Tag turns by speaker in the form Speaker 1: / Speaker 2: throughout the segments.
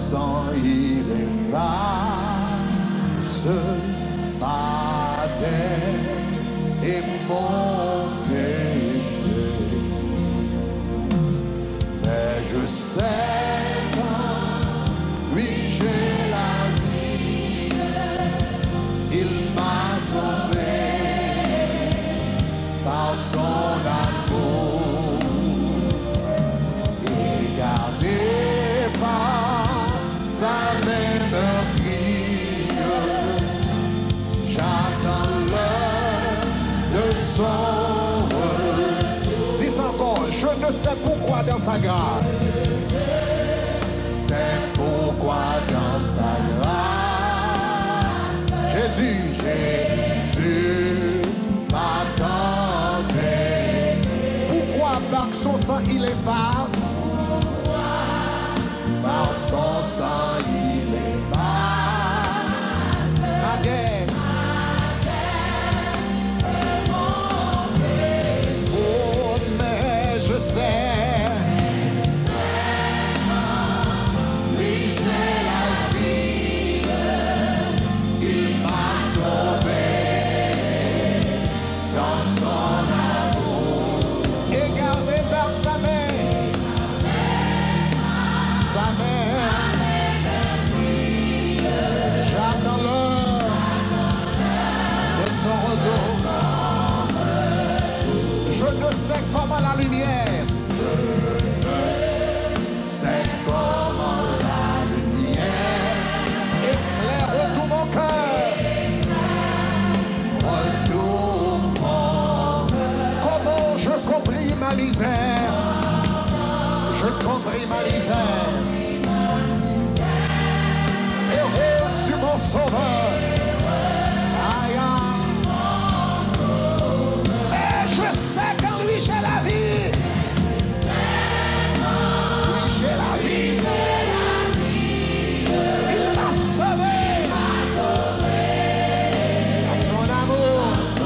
Speaker 1: sang, il efface ma dette et mon péché. Mais je sais qu'en lui j'ai la vie, il m'a sauvé par son amour et gardé par sa main meurtrière. J'attends l'heure de son retour. Dis encore, je ne sais pourquoi dans sa grâce. C'est pourquoi dans sa grâce, Jésus m'attendait. Pourquoi par son sang il efface? Par son sang il efface ma dette. Oh, mais je sais. J'attends l'heure de son retour. Je ne sais comment la lumière, c'est comment la lumière éclaire tout mon cœur. Retour mon. Comment je compris ma misère. Je compris ma misère. Et reçu mon sauveur. Aïe, et je sais qu'en lui j'ai la vie. Lui j'ai la vie. Il m'a sauvé. Par son amour.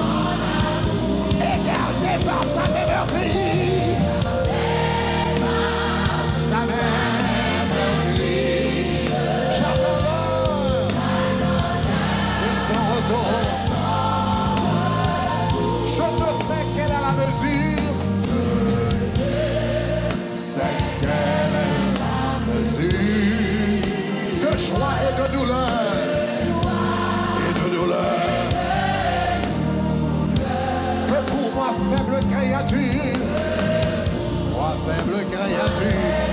Speaker 1: Et gardé par sa meurtrière. Sa meurtrière. J'attends son retour. Je ne sais quelle est la mesure. C'est quelle est la mesure de joie et de douleur. Et de douleur. Que pour moi faible créature. Moi faible créature.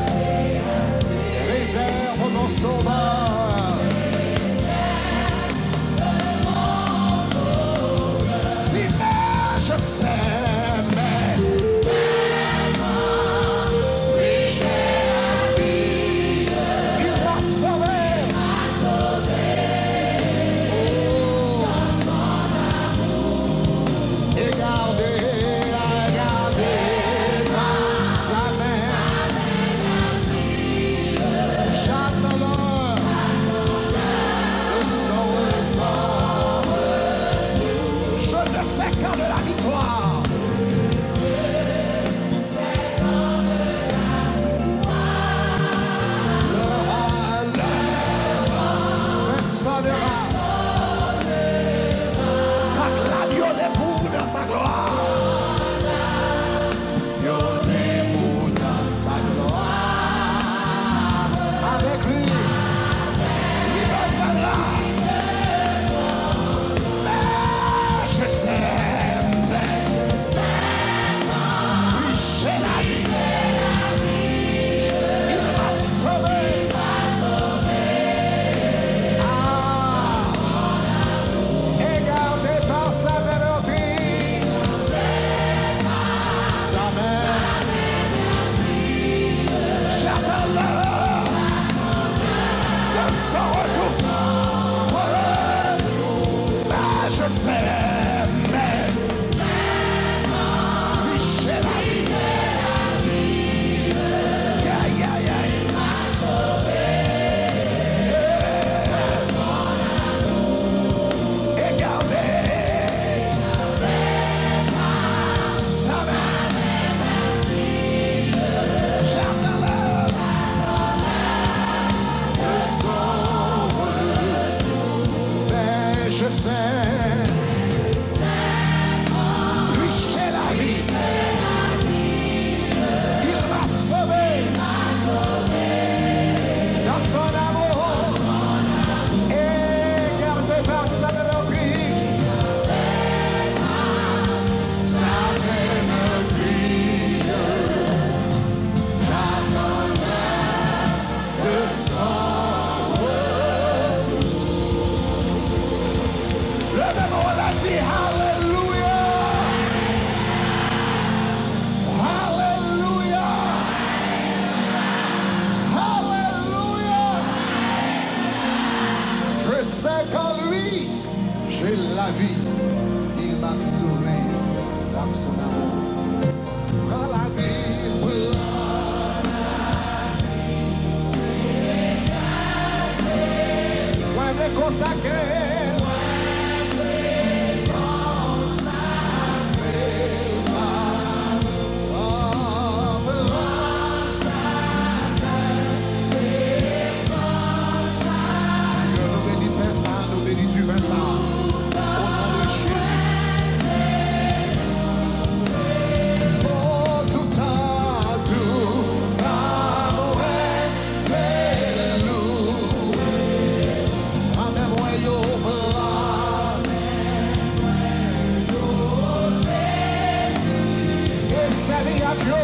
Speaker 1: Réserve mon sauveur. Je sais, mais oui, j'ai la vie. Il m'a sauvé. Oh, et gardé par sa main. J'attends l'heure Je sais, lui j'ai la vie. Il m'a sauvé dans son amour et gardé par sa meurtrière. Sa meurtrière, j'attendrai de son retour. Le même on a dit Alléluia. Alléluia. Alléluia. Je sais qu'en lui, j'ai la vie. Il m'a sauvé par son amour. Prends la vie, ouais, mais consacré. Tu fais ça au nom de Jésus. Oh, tout temps, ouais, alléluia. Amen, voyons, et sa vie à Dieu.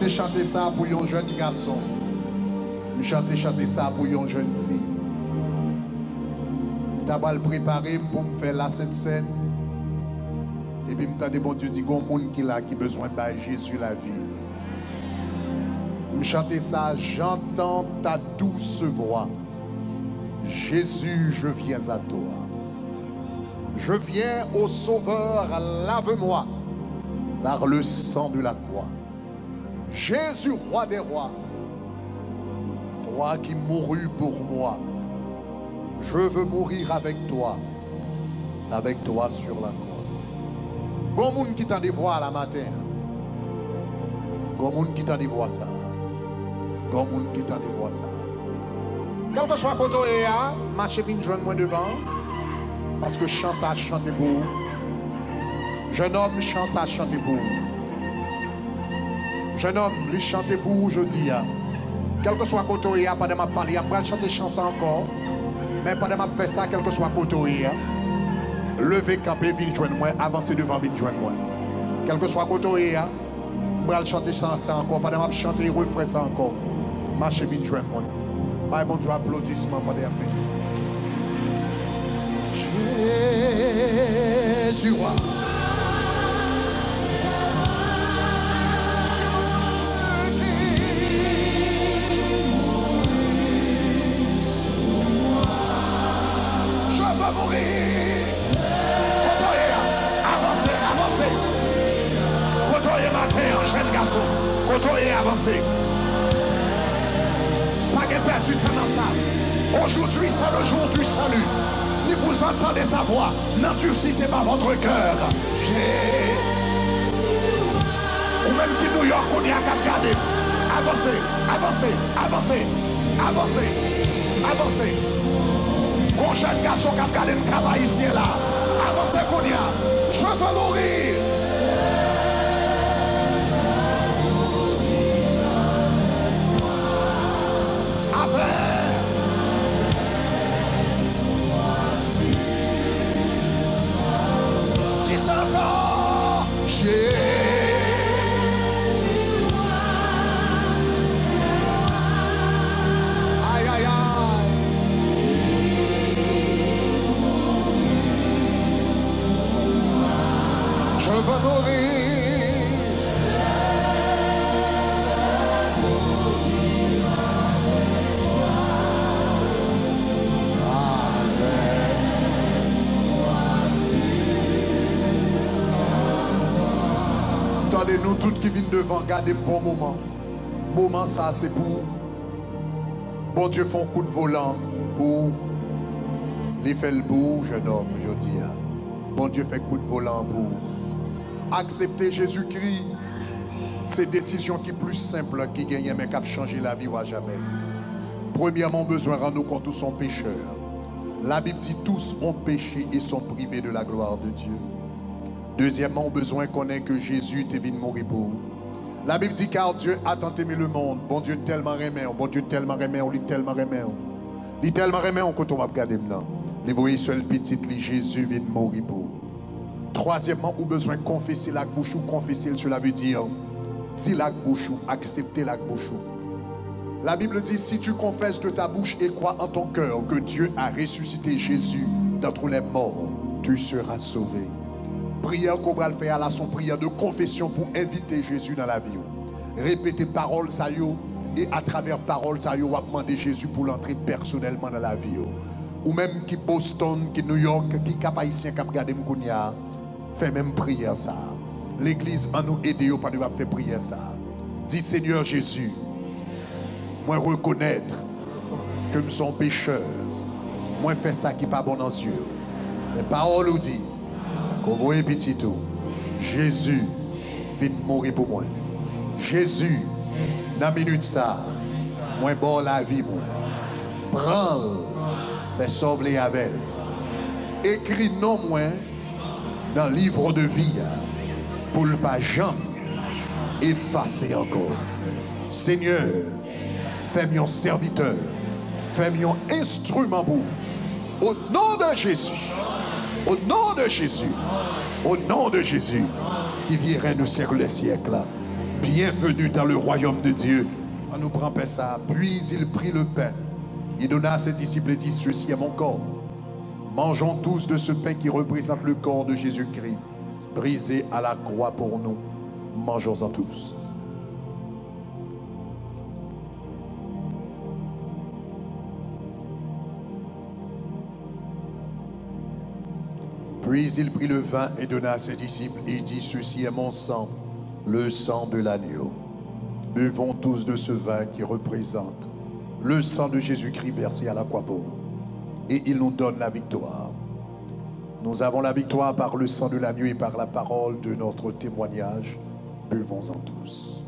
Speaker 1: chanter ça pour un jeune garçon. Je chanter ça pour une jeune fille. Je vais préparer pour me faire la cette scène. Et puis je me bon Dieu dit qu'il y a un monde qui a besoin de Jésus la vie. Je chante ça, j'entends ta douce voix. Jésus, je viens à toi. Je viens au Sauveur, lave-moi par le sang de la croix. Jésus, roi des rois, toi qui mourus pour moi, je veux mourir avec toi sur la croix. Bon monde qui t'en dévoile la matin. Bon monde qui t'en dévoile ça. Bon monde qui t'en dévoile ça. Quel que soit côté, marchez vite joindre moi devant. Parce que chance à chanter pour vous. Jeune homme, chance à chanter pour vous. Jeune homme, les chanter pour vous aujourd'hui. Quel que soit côté, pas de ma parler, je vais chanter chanson encore. Mais pas de ma faire ça, quel que soit côté. Levez, camper, venez joindre moi, avancez devant, venez joindre moi. Quel que soit côté, je vais chanter chanson encore, pas de ma chanter, refrain ça encore. Marchez, venez joindre moi. Bye, bon Dieu, applaudissements, pas de ma venir. Jésus roi. Je veux mourir. Avancez, avancez. Côtoyez matin, jeune garçon. Côtoyez, avancez. Pas qu'elle perd du temps dans ça. Aujourd'hui, c'est le jour du salut. Si vous entendez sa voix, n'endurcissez pas votre cœur. Ou même qui New York, on y a qu'à regarder. Avancez, avancez, avancez, avancez, avancez. Bon jeune garçon qui a regardé le travail ici et là. Avancez qu'on y a. Je veux mourir. Aïe, aïe, aïe. Je veux mourir. Attendez, nous tous qui viennent devant, gardez un bon moment. Moment ça, c'est pour bon Dieu fait un coup de volant pour les faire le bout, jeune homme, je dis. Bon Dieu fait un coup de volant pour accepter Jésus-Christ. C'est décision qui est plus simple qui gagne, mais qui a changé la vie ou à jamais. Premièrement, besoin de rendre nous compte tous sont pécheurs. La Bible dit tous ont péché et sont privés de la gloire de Dieu. Deuxièmement, on a besoin qu'on ait que Jésus est venu mourir pour vous. La Bible dit car Dieu a tant aimé le monde. Bon Dieu tellement aimé, bon Dieu tellement aimé, on lit tellement aimé. Il tellement aimé, on quand on va regarder maintenant. Les voyez seul petit, Jésus vient mourir pour vous. Troisièmement, on a besoin de confesser la bouche ou confesser, cela veut dire dis la bouche ou accepter la bouche. La Bible dit si tu confesses de ta bouche et crois en ton cœur que Dieu a ressuscité Jésus d'entre les morts, tu seras sauvé. Prière qu'on va faire là, son prière de confession pour inviter Jésus dans la vie. Répétez parole ça yo et à travers parole ça yo, on va demander Jésus pour l'entrer personnellement dans la vie. Ou même qui Boston, qui New York, qui Cap Haïtien, Cap Gade Mkounia, fait même prière ça. L'église en nous aider pas de faire prière ça. Dis Seigneur Jésus, moi reconnaître que nous sommes pécheurs. Moi faire ça qui n'est pas bon dans les yeux. Mais parole nous dit qu'on voit petit tout. Jésus vient mourir pour moi. Jésus, dans la minute ça, moi bon la vie moi. Prends-le, fais sauver avec. Écris non moi dans le livre de vie pour ne pas jamais effacer encore. Seigneur, fais-moi un serviteur, fais-moi un instrument pour. Au nom de Jésus, au nom de Jésus, au nom de Jésus, qui viendrait nous servir les siècles. Bienvenue dans le royaume de Dieu. On nous prend ça. Puis il prit le pain. Il donna à ses disciples et dit, ceci est mon corps. Mangeons tous de ce pain qui représente le corps de Jésus-Christ, brisé à la croix pour nous. Mangeons-en tous. Puis il prit le vin et donna à ses disciples et dit, ceci est mon sang, le sang de l'agneau. Buvons tous de ce vin qui représente le sang de Jésus-Christ versé à la croix pour nous. Et il nous donne la victoire. Nous avons la victoire par le sang de l'agneau et par la parole de notre témoignage. Buvons-en tous.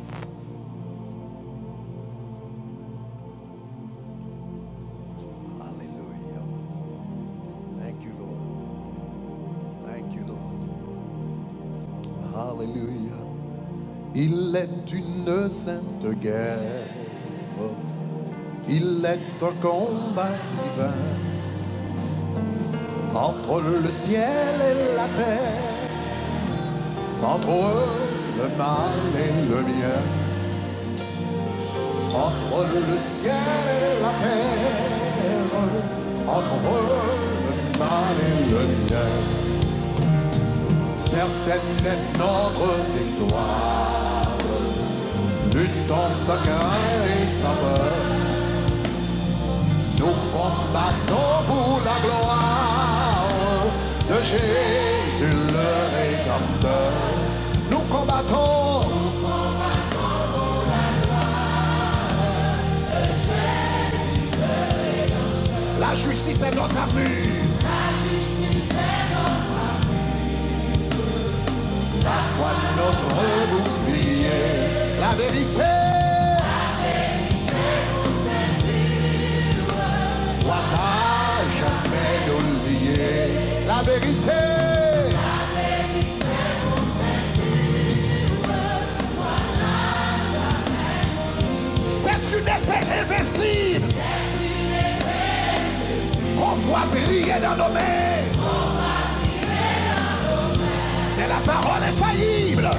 Speaker 1: Alléluia. Thank you, Lord. Thank you, Lord. Alléluia. Il est une sainte guerre. Il est un combat divin entre le ciel et la terre, entre le mal et le bien, entre le ciel et la terre, entre le mal et le bien. Certaine est notre victoire, luttons sans crainte et sans peur. Nous combattons pour la gloire de Jésus le Rédempteur. Nous combattons pour la gloire de Jésus le Rédempteur. La justice est notre armure. La justice est notre armure. La foi notre bouclier. La vérité. À jamais nous lier. La vérité. La vérité nous ceinture. C'est une épée invincible. Qu'on voit briller dans nos mains. C'est la parole infaillible.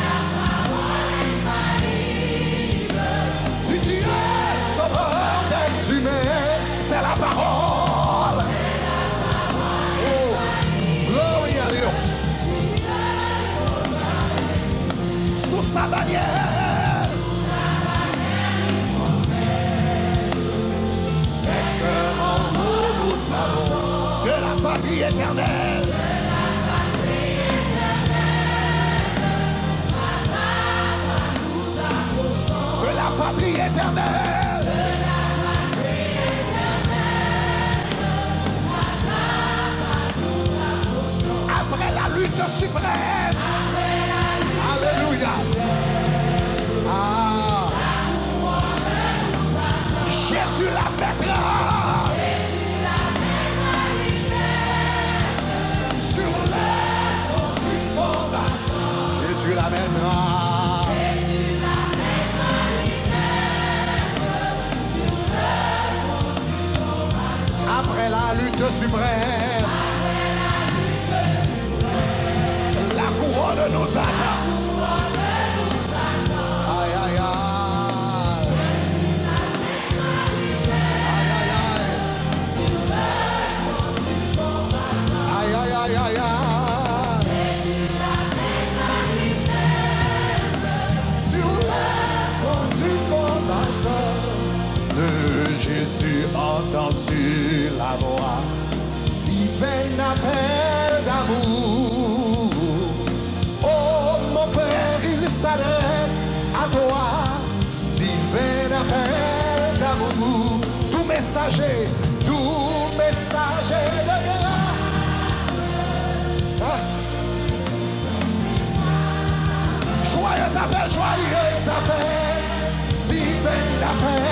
Speaker 1: Du Dieu sauveur des humains. C'est la parole. Oh, gloire à Dieu. Sous sa bannière. Les cœurs en nous n'avons de la patrie éternelle. De la patrie éternelle. Après la lutte suprême. Alléluia. Ah. Jésus la mettra. Sur les ponts du combat. Jésus la mettra. Après la lutte suprême. La couronne nous attend. Aïe, aïe, aïe. Aïe, aïe, aïe. Aïe, aïe, aïe, aïe, aïe. Sur le pont du combattant de Jésus, entends-tu la voix divin appel d'amour? Oh mon frère, il s'adresse à toi, divin appel d'amour. Tout messager de grâce. Ah. Joyeux appel, divin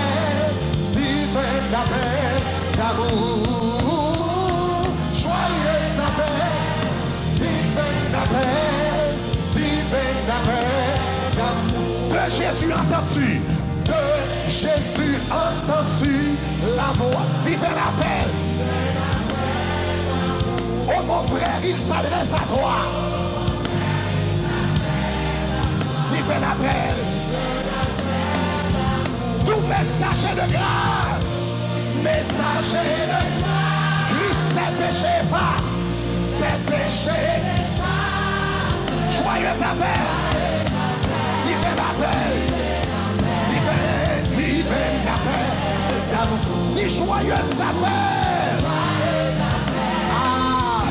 Speaker 1: appel d'amour. Joyeux appel, divin appel d'amour. De Jésus entends-tu, de Jésus entends-tu la voix, divin appel. Oh mon frère, il s'adresse à toi. divin appel. Tout messager de grâce, messager de grâce. Christ tes péchés efface, tes péchés. Joyeux appel, divin appel, divin appel d'amour. Dis joyeux appel. Ah,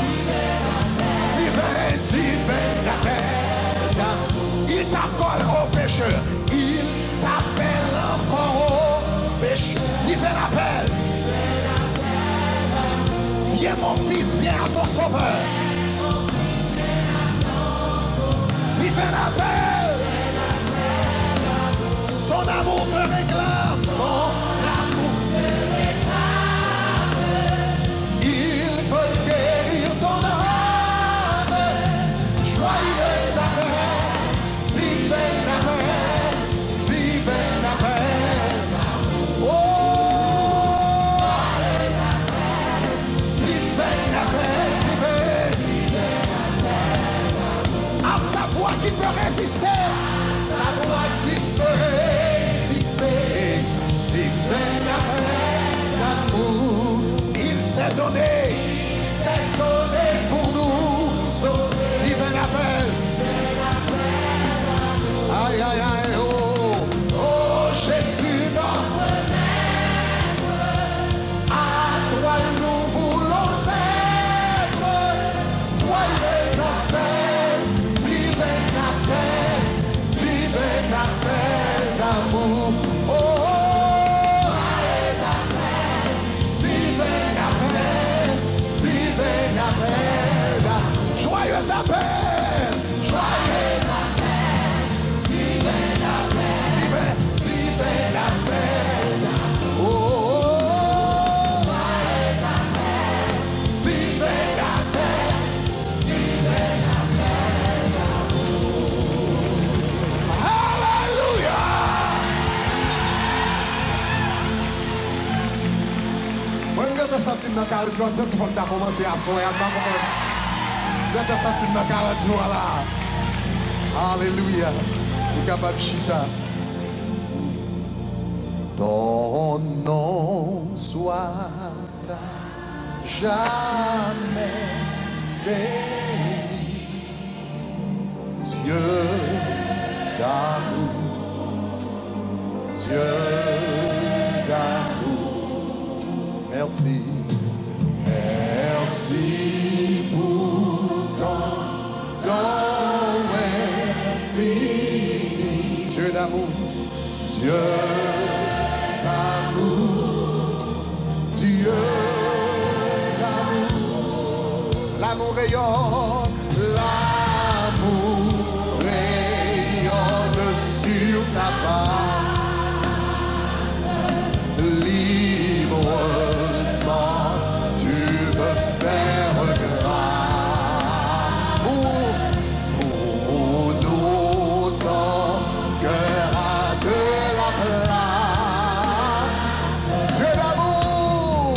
Speaker 1: divin appel d'amour. Il t'accorde au pécheur, il t'appelle encore au pécheur. Divin appel. Viens mon fils, viens à ton sauveur. Divin appel. Son amour te réclame, ton amour te réclame. Il veut guérir ton âme. Joyeux appel, divin appel, divin appel. Oh, divin appel, divin. À sa voix qui peut résister, sa voix qui peut résister, divin appel d'amour. Il s'est donné pour nous sauver. Divin appel. Aïe, aïe, aïe, oh, oh, Jésus, notre maître. À toi nous voulons être. Joyeux appel, divin appel, divin appel d'amour. Oh, divin appel, divin appel d'amour. Joyeux appel, joyeux appel, divin appel, divin appel d'amour. Oh, joyeux appel, divin appel, divin appel d'amour. Alléluia. Moi, je te sens dans 40 jours, tu vas commencer à soigner. Je te sens dans 40 jours là. Alléluia. Nous capables de chita. Ton nom soit jamais béni. Dieu d'amour, Dieu d'amour. Merci, merci pour ton don infini. Dieu d'amour, Dieu d'amour, Dieu d'amour. L'amour rayonne, l'amour rayonne sur ta face. Librement, tu veux faire grâce pour nous, ton cœur a de la place. Dieu d'amour,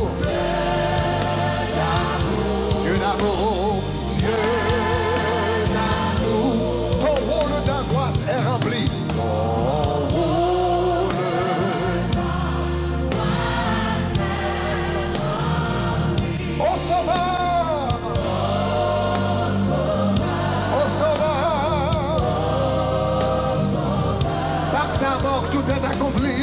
Speaker 1: Dieu d'amour, Dieu d'amour. Ton rôle d'angoisse est rempli. Au sauveur, au sauveur, par ta mort tout est accompli.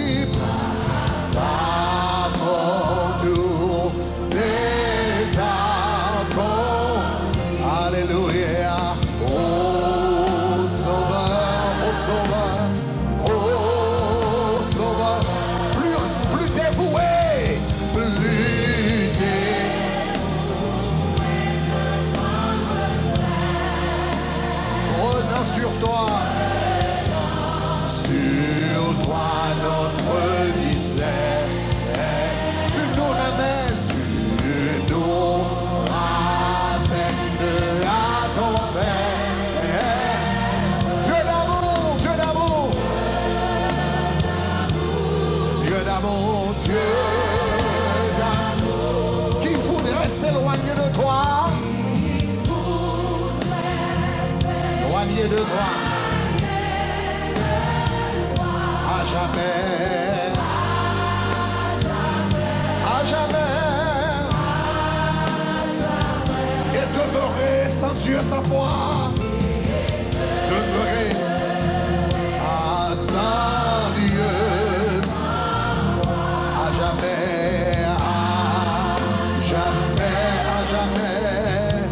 Speaker 1: Ta mort tout est accompli. Alléluia. Au sauveur, au sauveur, au sauveur, plus dévoué, plus prenant sur toi notre misère. Tu nous ramènes, à ton Père. Dieu d'amour, Dieu d'amour, Dieu d'amour, Dieu d'amour. Qui voudrait s'éloigner de toi? Éloigner de toi. jamais, à jamais, et demeurer sans Dieu, sans foi, demeurer sans Dieu, à jamais, à jamais, à jamais.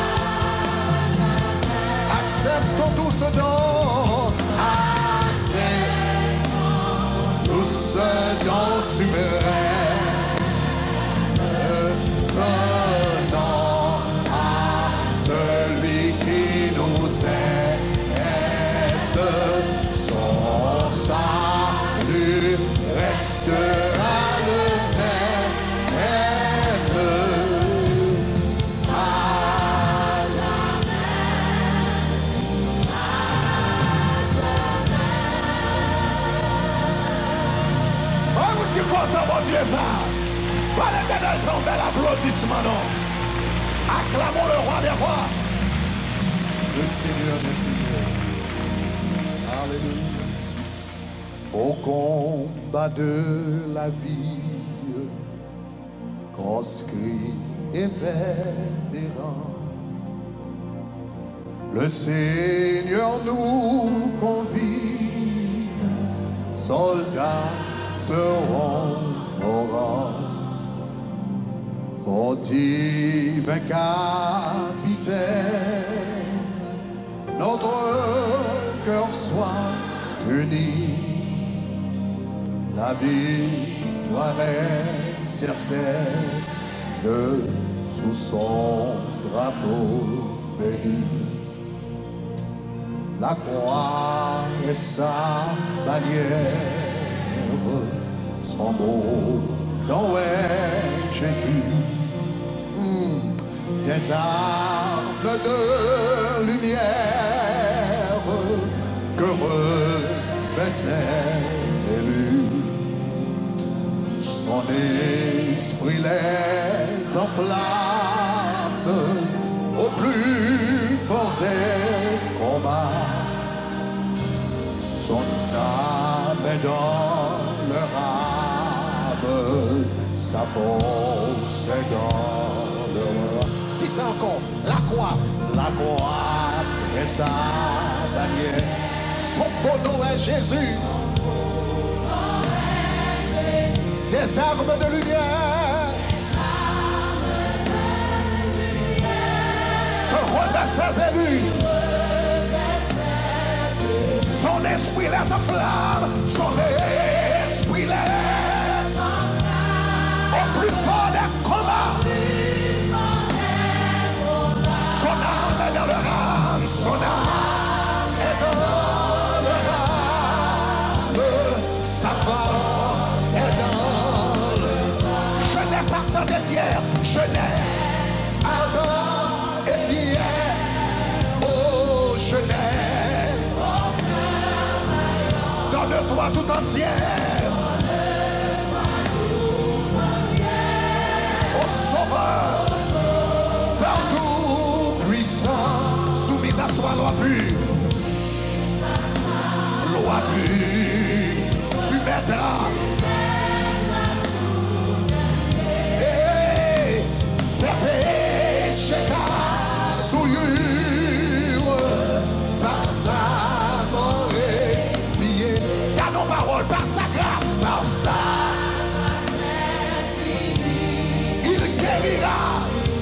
Speaker 1: Acceptons tout ce don, acceptons tout ce don souverain. Venons à celui qui nous aide, son salut restera le même. Qui content, mon Dieu, ça. Pas l'Éternel, c'est un bel applaudissement, non. Acclamons le roi des rois. Le Seigneur des seigneurs. Alléluia. Au combat de la vie, conscrit et vétéran, le Seigneur nous convie, soldats seront nos rangs. Ô divin capitaine, notre cœur soit uni, la victoire est certaine sous son drapeau béni. La croix et sa bannière, son beau nom est Jésus. Des armes de lumière que revêt ses élus. Son esprit les enflamme au plus fort des combats. Son âme est dans leur âme, sa force est dans leur. Dis ça encore, la croix et sa bannière. Son beau nom est Jésus. Des armes de lumière que revêt ses élus. Son esprit les enflamme, son esprit les au plus fort des combats. Son âme est dans leur âme, son âme est dans leur âme, sa force est dans leur. Jeunesse ardente et fière, jeunesse ardente et fière, oh jeunesse, donne-toi tout entière, au Sauveur, vers tout puissant, soumise à soi, loi pure, tu mettras. Et ses péchés ta souillure, par sa mort expiée, par nos paroles, par sa grâce, par sa. Il guérira.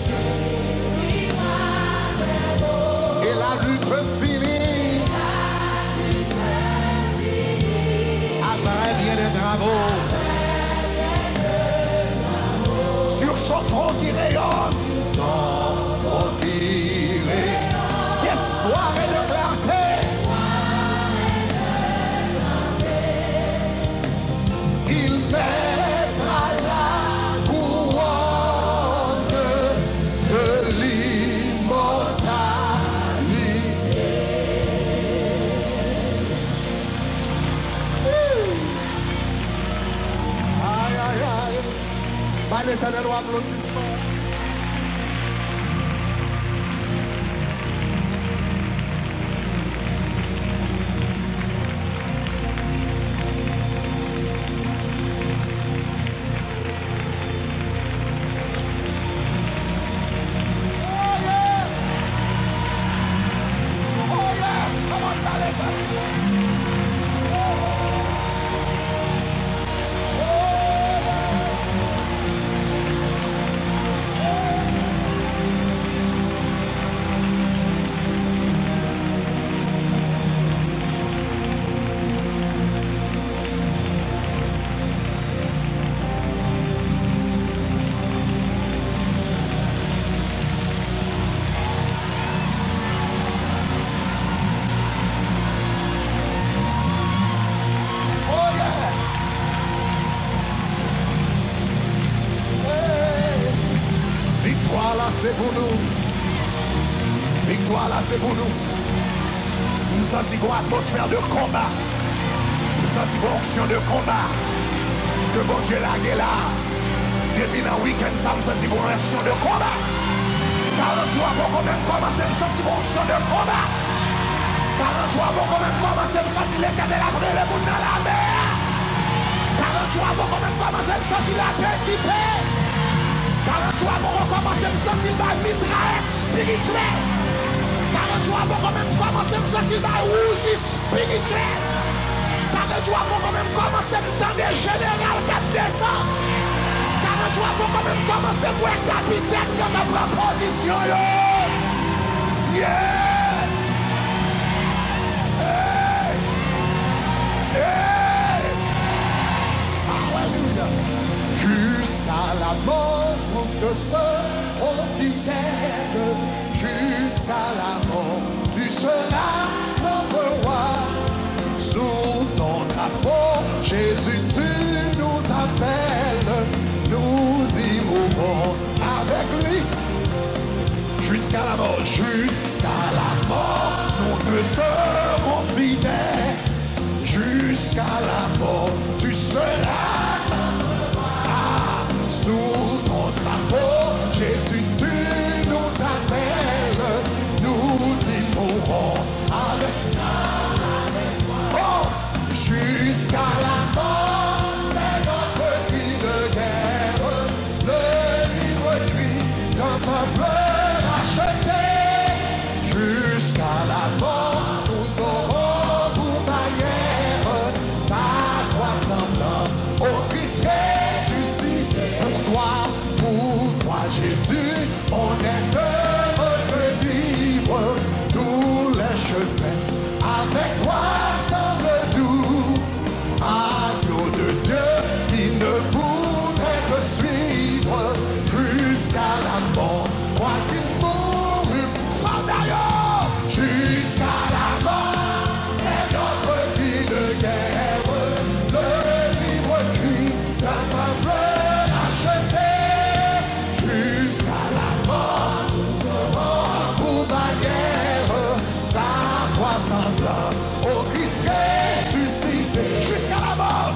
Speaker 1: Et la lutte finie. Après bien des travaux. Sur son front qui rayonne. Ton front qui rayonne. D'espoir et de clarté. Il mettra la couronne de l'immortalité. Aïe, aïe, aïe. Par l'Éternel au applaudissement. c'est pour nous. Victoire là, c'est pour nous. Nous sentons une atmosphère de combat. Nous sentons une onction de combat. Que bon Dieu l'a là. Depuis dans le week-end, ça me sentit une onction de combat. 40 jours avant quand même commencer, me sentir une onction de combat. 40 jours avant quand même commencer, me sentir l'Éternel après le monde dans la mer. 40 jours avant quand même commencer, me sentir la paix qui paie. 40 jours avant commencer, me sentir la mitraillette spirituelle. 40 jours avant quand même commencer, me sentir la rouge spirituelle. 40 jours avant quand même commencer, me tendre des générales 4 décembre. 40 jours avant quand même commencer, pour être capitaine quand on prend position. Yeah! Hey! Hey! Alléluia! Jusqu'à la mort, on te sera fidèle. Jusqu'à la mort, tu seras notre roi. Sous ton drapeau, Jésus, tu nous appelles. Nous y mourrons avec lui. Jusqu'à la mort, nous te serons fidèles. Jusqu'à la mort, tu seras sous ton drapeau. Jésus, tu nous appelles. Nous y mourrons avec oh, jusqu'à la mort, c'est notre cri de guerre. Le libre cri d'un peuple racheté. Jusqu'à la mort, nous aurons pour bannière ta croix semblant au Christ ressuscité. Pour toi, Jésus, on est heureux de vivre tous les chemins. Avec toi semble doux, agneau de Dieu qui ne voudrait te suivre jusqu'à la mort. Toi qui mourus sans d'ailleurs, jusqu'à la mort, c'est notre cri de guerre. Le libre cri d'un peuple racheté. Jusqu'à la mort, nous aurons pour bannière ta croix semblant au Christ ressuscité. Jusqu'à la mort,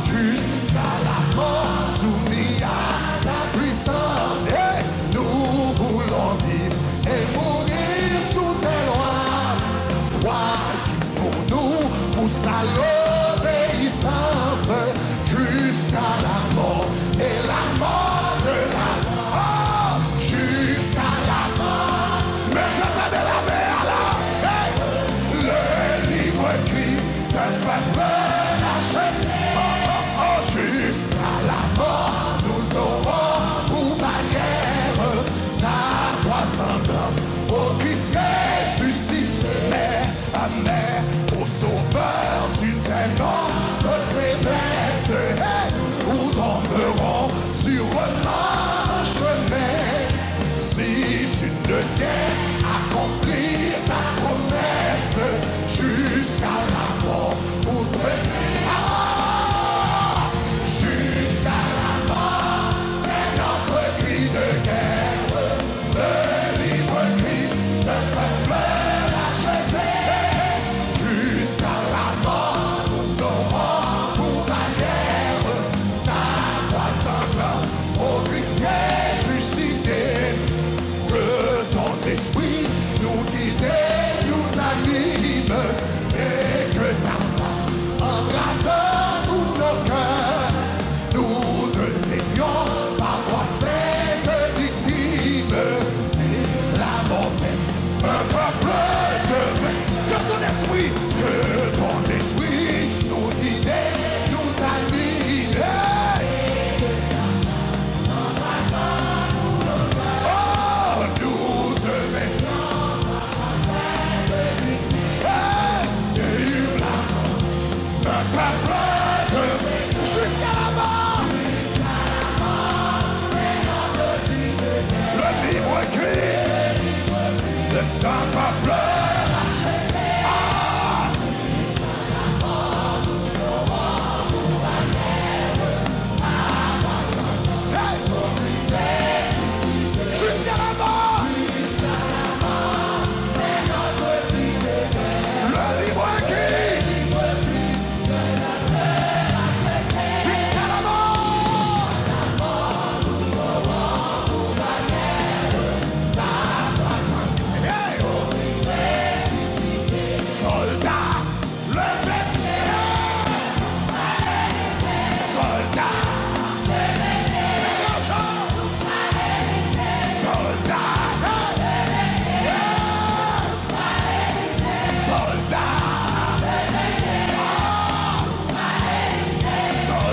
Speaker 1: soumis à ta puissance. Et nous voulons vivre et mourir sous tes lois. Toi qui pour nous pousse à l'obéissance. Jusqu'à la mort et la mort de la mort. Oh, jusqu'à la mort. Mais j'entendais la mer là. Hey. Le libre cri d'un peuple racheté. Oh, oh, oh, jusqu'à la mort, nous aurons pour bannière ta croix sanglante au Christ ressuscité. Mais au Sauveur, tu t'es non de faiblesse. Hey. Où tomberont sur un chemin si tu ne viens accomplir ta promesse jusqu'à la mort ou jusqu'à la mort, c'est notre cri de guerre, le libre cri d'un peuple racheté. Jusqu'à la mort, nous aurons pour bannière ta croix sanglante au Christ ressuscité. Que ton esprit nous guide et nous anime et que ta main embrasse tous nos cœurs. Nous devenions par toi sainte victime. La mort même, un peuple devait. Que ton esprit nous guide et nous anime. Oh, nous devenions un peuple de jusqu'à la mort. Le libre cri d'un peuple racheté. Jusqu'à la mort.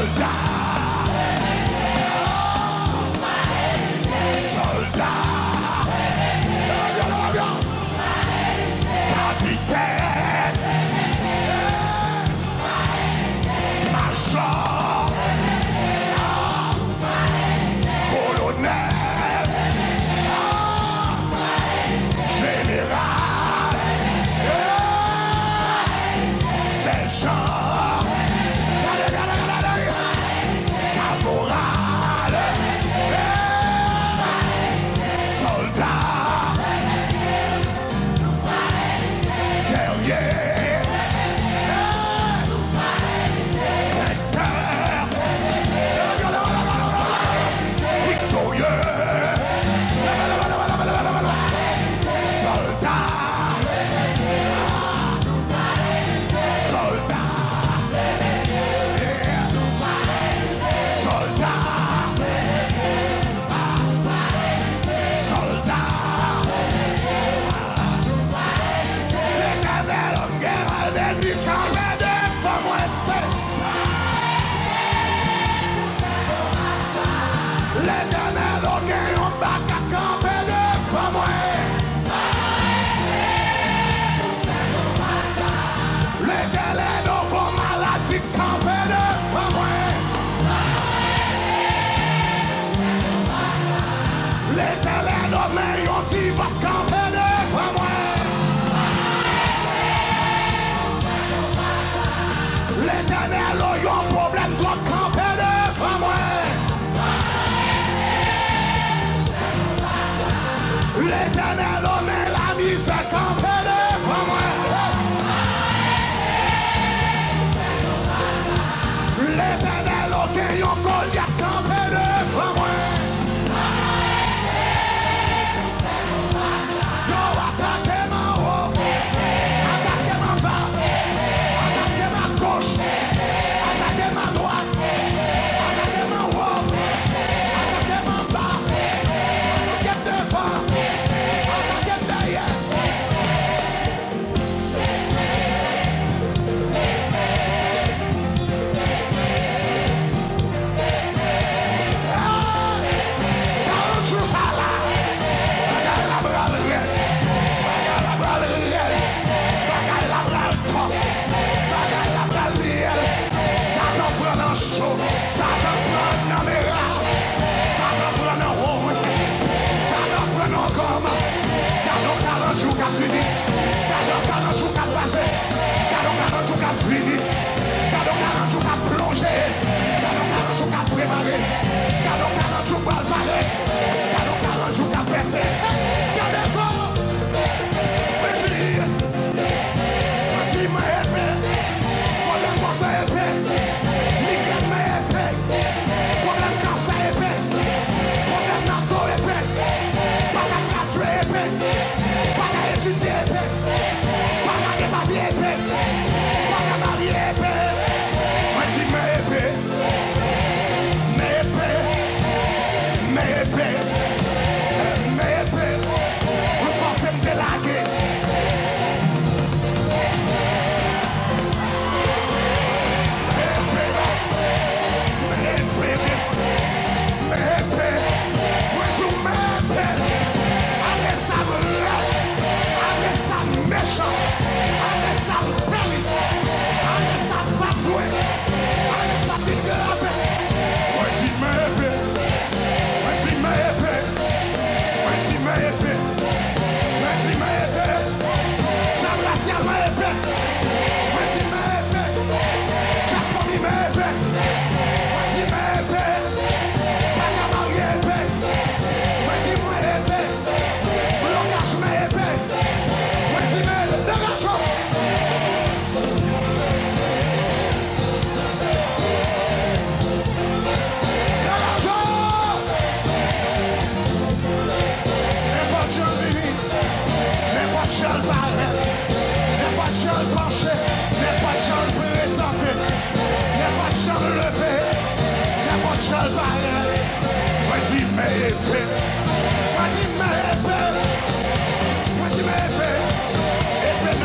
Speaker 1: Parce qu'en paix devant moi, l'Éternel a eu un problème, doit camper devant moi. L'Éternel a mis la misère camper devant moi. L'Éternel a gagné un Goliath camper devant moi.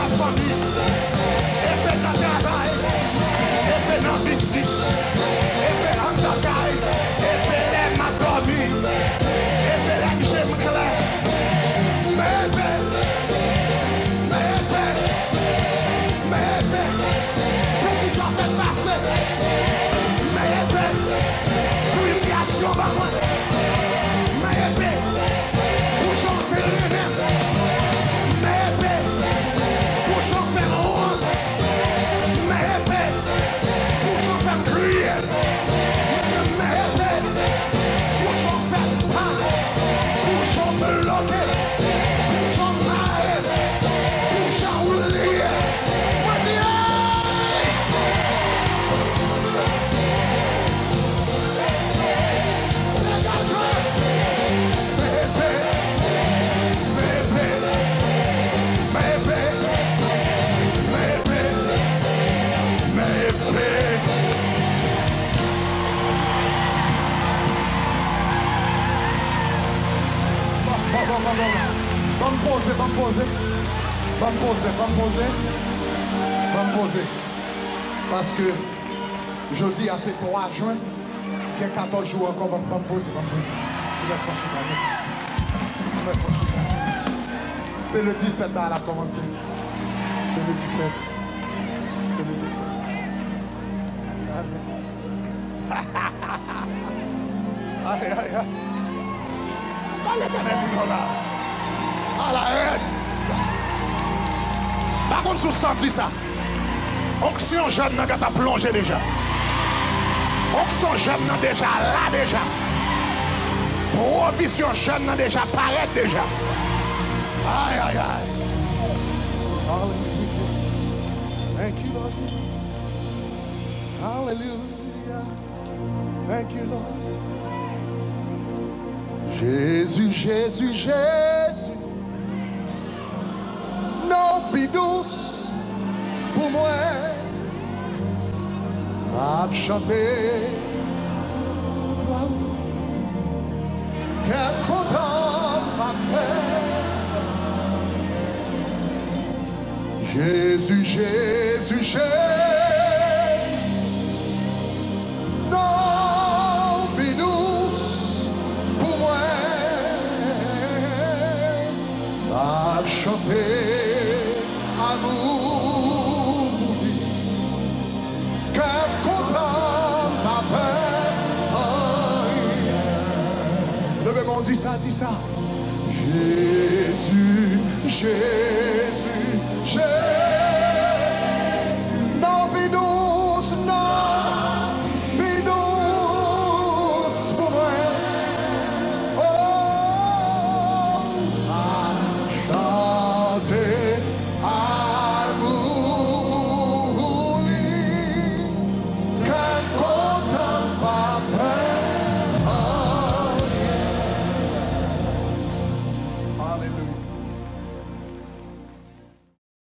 Speaker 2: Business.
Speaker 1: Va me poser. Parce que jeudi, c'est 3 juin. Il y a 14 jours encore. Va me poser. C'est le 17 là, elle a commencé. C'est le 17. Aïe. Dans l'éternel Nicolas. À la haine. Par contre, vous sentez ça. Onction jeune n'a qu'à plongé déjà. Onction jeune n'a déjà là déjà. Provision jeune n'a déjà paraît déjà. Aïe. Hallelujah. Thank you, Lord. Hallelujah. Thank you, Lord. Jésus. Non, bidous pour moi. M'a chanter. Waouh. Quel content ma paix. Jésus. Non, bidous pour moi. M'a chanter amour. Quel content ma paix. Levez-moi, dis ça. Jésus.